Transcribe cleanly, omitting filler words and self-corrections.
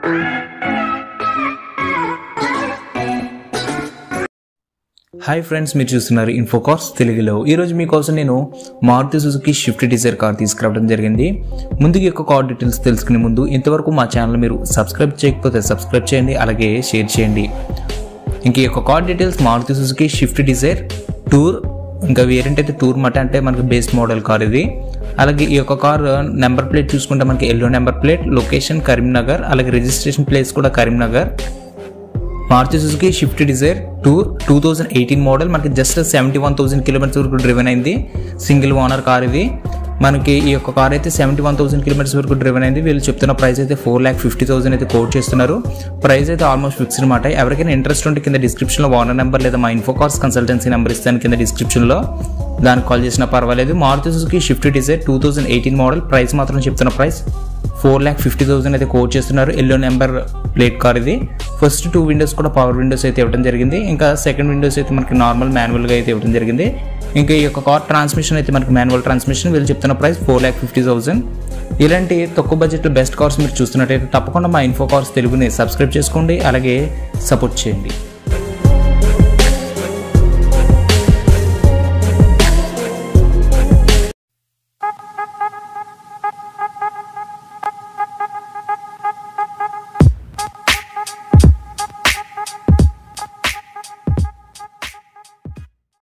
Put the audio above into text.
Hi friends, మీరు చూస్తున్నారు ఇన్ఫోకార్స్ తెలుగులో. ఈరోజు మీకోసం నేను Maruti Suzuki Swift Dzire car తీసుకురావడం జరిగింది. ముందుగా యొక్క కార్ డీటెయిల్స్ తెలుసుకునే ముందు ఇంతవరకు మా ఛానల్ మీరు సబ్స్క్రైబ్ చేయకపోతే సబ్స్క్రైబ్ చేయండి, అలాగే షేర్ చేయండి. ఇంక ఈ యొక్క car details Maruti Suzuki Swift Dzire tour, ఇంకా వేరియంట్ అయితే టూర్ మాట అంటే మనకి బేస్ మోడల్ కార్ ఇది. అలాగే ఈ యొక్క కార్ నెంబర్ ప్లేట్ చూసుకుంటే మనకి yellow number plate, location Karimnagar, అలాగే రిజిస్ట్రేషన్ ప్లేస్ కూడా Karimnagar. Maruti Suzuki Swift Dzire tour 2018 model, మనకి జస్ట్ 71,000 కిలోమీటర్స్ వరకు డ్రివెన్ అయింది. సింగిల్ ఓనర్ కార్ ఇది. మనకి ఈ యొక్క కార్ అయితే 71,000 కిలోమీటర్స్ వరకు డ్రివెన్ అయింది. వీళ్ళు చెప్తున్న ప్రైస్ అయితే 4,50,000 అయితే కోట్ చేస్తున్నారు. ప్రైస్ అయితే ఆల్మోస్ట్ ఫిక్స్డ్ అనమాట. ఎవరికైనా ఇంట్రెస్ట్ ఉంటే కింద డిస్క్రిప్షన్లో ఓనర్ నెంబర్ లేదా మా ఇన్ఫోకార్స్ కన్సల్టెన్సీ నెంబర్ ఇస్తాను కింద డిస్క్రిప్షన్లో, దానికి కాల్ చేసినా పర్వాలేదు. Maruti Suzuki Swift Dzire 2018 model, price మాత్రం చెప్తున్న ప్రైస్ 4,50,000 అయితే కోట్ చేస్తున్నారు. ఎల్లో నెంబర్ ప్లేట్ కార్ ఇది. ఫస్ట్ 2 విండోస్ కూడా పవర్ విండోస్ అయితే ఇవ్వడం జరిగింది. ఇంకా సెకండ్ విండోస్ అయితే మనకి నార్మల్ మాన్యువల్గా అయితే ఇవ్వడం జరిగింది. ఇంకా ఈ యొక్క కార్ ట్రాన్స్మిషన్ అయితే మనకి మాన్యువల్ ట్రాన్స్మిషన్. వీళ్ళు చెప్తున్న ప్రైస్ 4,50,000. ఇలాంటి తక్కువ బడ్జెట్లో బెస్ట్ కార్స్ మీరు చూస్తున్నట్టయితే తప్పకుండా మా ఇన్ఫోకార్స్ తెలుగుని సబ్స్క్రైబ్ చేసుకోండి, అలాగే సపోర్ట్ చేయండి.